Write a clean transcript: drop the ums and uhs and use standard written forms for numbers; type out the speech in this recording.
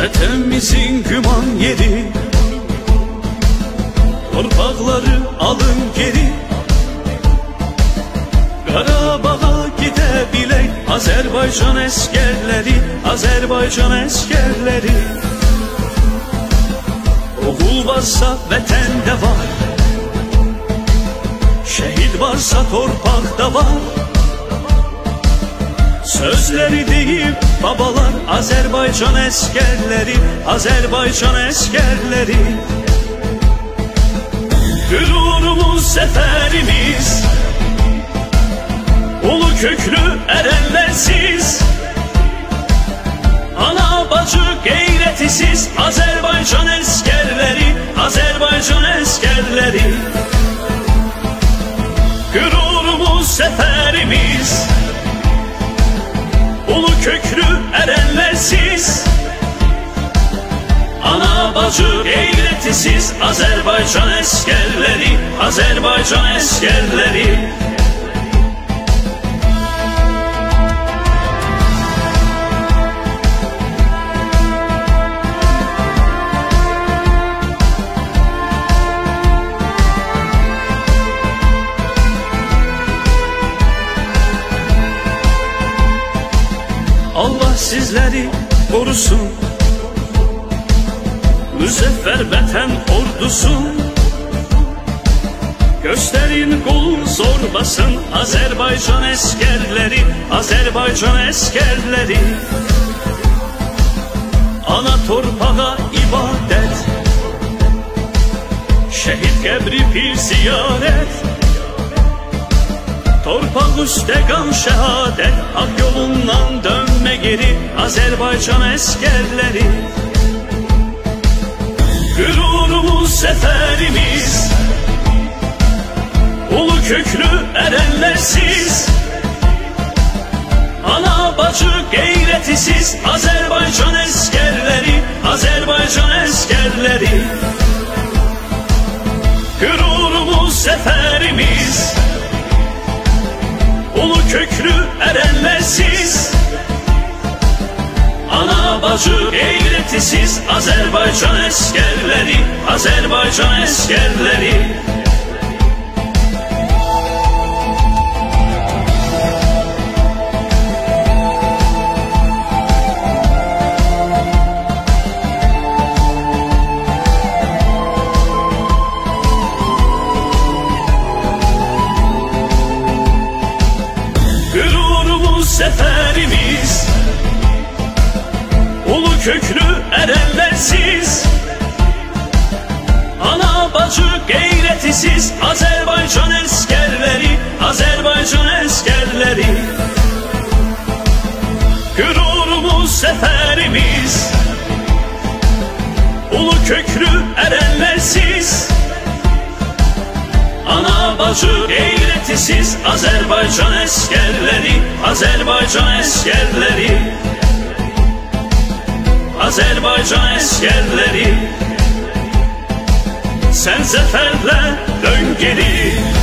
Vatanımızın güman yeri, torpaqları alın geri. Qarabağa gidebilək Azərbaycan əsgərləri, Azərbaycan əsgərləri. Oğul varsa vətəndə var, şəhid varsa torpaqda var. Sözləri deyib babalar Azərbaycan əsgərləri, Azərbaycan əsgərləri. Qürurumuz, zəfərimiz, ulu köklü ərənlərsiz, ana bacı qeyrətisiz Azərbaycan əsgərləri, Azərbaycan əsgərləri. Qürurumuz, zəfərimiz, ulu köklü ərənlərsiz, ana bacı qeyrətisiz Azərbaycan əsgərləri, Azərbaycan əsgərləri. Allah sizləri qorusun, müzəffər vətən ordusu. Göstərin qolun zorbasın Azərbaycan əsgərləri, Azərbaycan əsgərləri. Ana torpağa ibadət, şəhid qəbri bir ziyarət. Torpaq üstə qan şəhadət, haqq yolundan dönmə geri Azərbaycan əsgərləri. Qürurumuz, zəfərimiz, ulu köklü ərənlərsiz, ana bacı qeyrətisiz Azərbaycan əsgərləri, Azərbaycan əsgərləri. Qürurumuz, zəfərimiz, ulu köklü ərənlərsiz, ana bacı qeyrətisiz Azərbaycan əsgərləri, Azərbaycan əsgərləri. Zəfərimiz, ulu köklü ərənlərsiz, ana bacı qeyrətisiz Azərbaycan əsgərləri, Azərbaycan əsgərləri. Qürurumuz, zəfərimiz, ulu köklü ərənlərsiz, ana bacı qeyrətisiz Azərbaycan əsgərləri, Azərbaycan əsgərləri. Azərbaycan əsgərləri. Sən zəfərlə dön geri.